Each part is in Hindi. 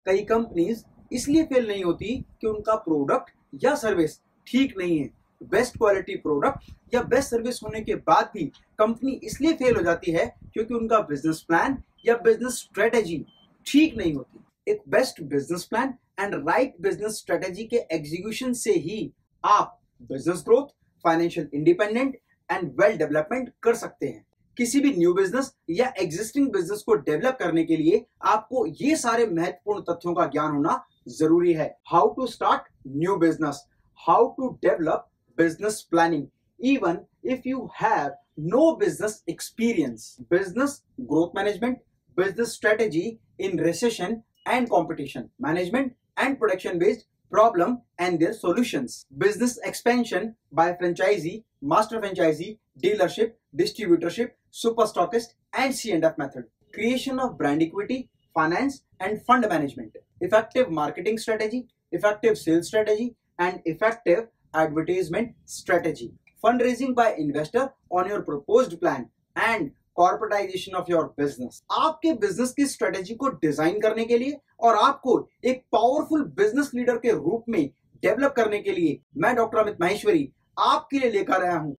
कई कंपनीज इसलिए फेल नहीं होती कि उनका प्रोडक्ट या सर्विस ठीक नहीं है। बेस्ट क्वालिटी प्रोडक्ट या बेस्ट सर्विस होने के बाद भी कंपनी इसलिए फेल हो जाती है क्योंकि उनका बिजनेस प्लान या बिजनेस स्ट्रेटेजी ठीक नहीं होती। एक best business plan and right business strategy के एग्जीक्यूशन से ही आप business growth, financial independent and well development कर सकते हैं। किसी भी न्यू बिजनेस या एग्जिस्टिंग बिजनेस को डेवलप करने के लिए आपको ये सारे महत्वपूर्ण तथ्यों का ज्ञान होना जरूरी है। How to start new business, how to develop business planning even if you have no business experience, business growth management, business strategy in recession and competition management, and production based problem and their solutions, business expansion by franchisee, master franchisee, dealership, distributorship, super stockist and C&F method, creation of brand equity, finance and fund management, effective marketing strategy, effective sales strategy and effective advertisement strategy, fundraising by investor on your proposed plan and corporatization of your business। आपके बिजनेस की स्ट्रेटेजी को डिजाइन करने के लिए और आपको एक पावरफुल बिजनेस लीडर के रूप में डेवलप करने के लिए मैं डॉक्टर अमित माहेश्वरी आपके लिए लेकर आया हूं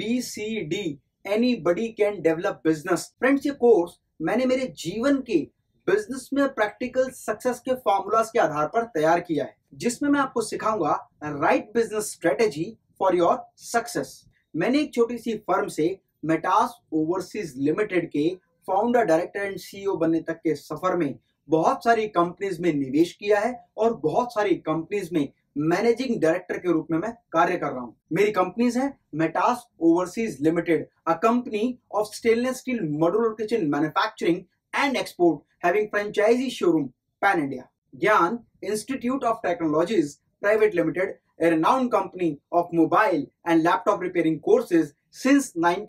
ABCD anybody can develop business. Friends, ये कोर्स मैंने मेरे जीवन के बिजनेस में प्रैक्टिकल सक्सेस के फॉर्मूलाज के आधार पर तैयार किया है, जिसमें मैं आपको सिखाऊंगा right business strategy for your success. मैंने एक छोटी सी फर्म से मेटास ओवरसीज लिमिटेड के फाउंडर, डायरेक्टर एंड CEO बनने तक के सफर में बहुत सारी कंपनीज में निवेश किया है और बहुत सारी कंपनीज में मैनेजिंग डायरेक्टर के रूप में मैं कार्य कर रहा हूं। मेरी कंपनीज हैं Metas Overseas Limited, a company of stainless steel modular kitchen manufacturing and export having franchisee showroom pan India. Gyan Institute of Technologies Private Limited, a renowned company of mobile and laptop repairing courses since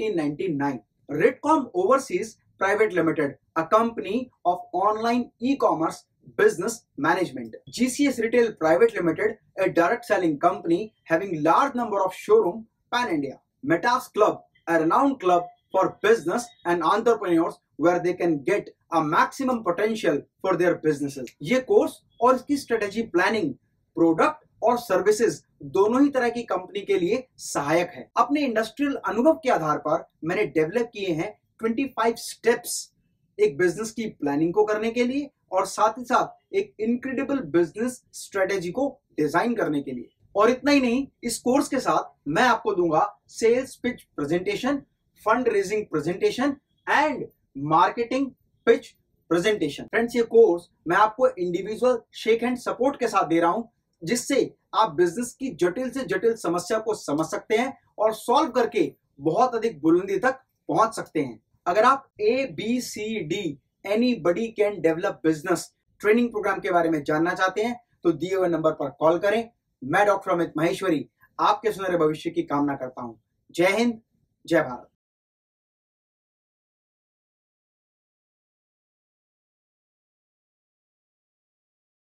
1999. Ritcom Overseas Private Limited, a company of online e-commerce business management. GCS Retail Private Limited, a direct selling company having large number of showroom pan India. Metas Club, a renowned club for business and entrepreneurs where they can get a maximum potential for their businesses. ये कोर्स और इसकी स्ट्रेटेजी प्लानिंग प्रोडक्ट और सर्विसेज दोनों ही तरह की कंपनी के लिए सहायक है। अपने इंडस्ट्रियल अनुभव के आधार पर मैंने डेवलप किए हैं 25 स्टेप्स एक बिजनेस की प्लानिंग को करने के लिए और साथ ही साथ एक इनक्रेडिबल बिजनेस स्ट्रेटेजी को डिजाइन करने के लिए। और इतना ही नहीं, इस कोर्स के साथ मैं आपको दूंगा sales pitch presentation, fund raising presentation and marketing pitch presentation. Friends, ये कोर्स मैं आपको इंडिविजुअल शेक हैंड सपोर्ट के साथ दे रहा हूं, जिससे आप बिजनेस की जटिल से जटिल समस्या को समझ सकते हैं और सॉल्व करके बहुत अधिक बुलंदी तक पहुंच सकते हैं। अगर आप ABCD anybody can develop business training program के बारे में जानना चाहते हैं तो दिए हुए नंबर पर कॉल करें। मैं डॉक्टर अमित माहेश्वरी आपके सुनहरे भविष्य की कामना करता हूं। जय हिंद, जय भारत।